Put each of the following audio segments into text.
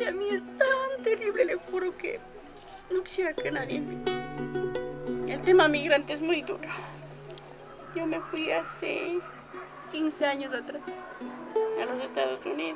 Y a mí es tan terrible, le juro que no quisiera que nadie me... El tema migrante es muy duro. Yo me fui hace 15 años atrás a los Estados Unidos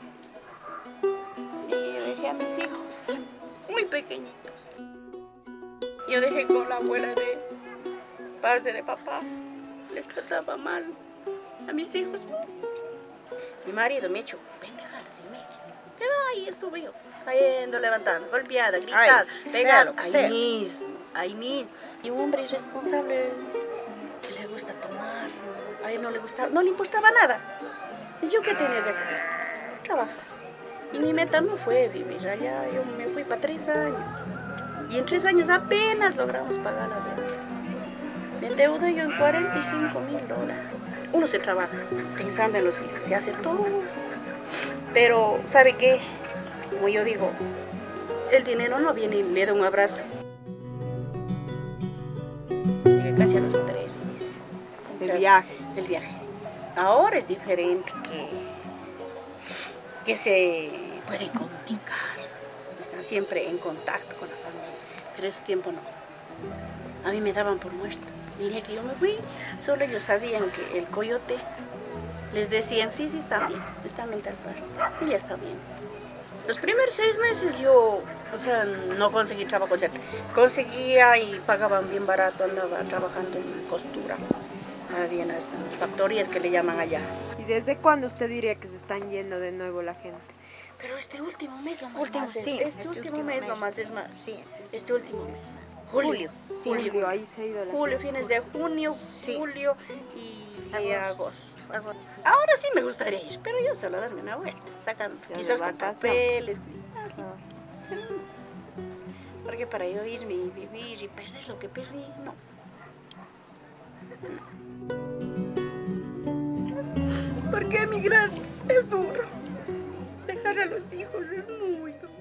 y dejé a mis hijos muy pequeñitos. Yo dejé con la abuela de parte de papá. Les trataba mal a mis hijos. Mi marido me echó pendejadas y me... Pero ahí estuve yo, cayendo, levantando, golpeada, gritada, pegada. Ahí mismo. Y un hombre irresponsable que le gusta tomar, a él no le gustaba, no le importaba nada. ¿Y yo qué tenía que hacer? Trabajar. Y mi meta no fue vivir allá, yo me fui para 3 años. Y en 3 años apenas logramos pagar la deuda. Me endeudé yo en $45,000. Uno se trabaja pensando en los hijos, se hace todo. Pero, ¿sabe qué? Como yo digo, el dinero no viene y le da un abrazo. Llegué casi a los 3 meses. El viaje. El viaje. Ahora es diferente que se pueden comunicar. Están siempre en contacto con la familia. Pero ese tiempo no. A mí me daban por muerta. Miré que yo me fui, solo ellos sabían que el coyote les decían, sí, está bien, están en tal parte, y ya está bien. Los primeros 6 meses yo, no conseguí trabajo, conseguía y pagaban bien barato, andaba trabajando en costura, había en las factorías que le llaman allá. ¿Y desde cuándo usted diría que se están yendo de nuevo la gente? Pero este último mes nomás. Este último mes nomás es más. Sí, Este último mes. Julio. Sí, julio, ahí se ha ido la Julio, gente. fines de junio, Sí. julio y agosto. Agosto. Ahora sí me gustaría ir, pero yo solo darme una vuelta, sacando, Ya de quizás con vacación. papeles. Así. Porque para yo irme y vivir y perder lo que perdí, no. Porque emigrar es duro. Dejar a los hijos es muy duro.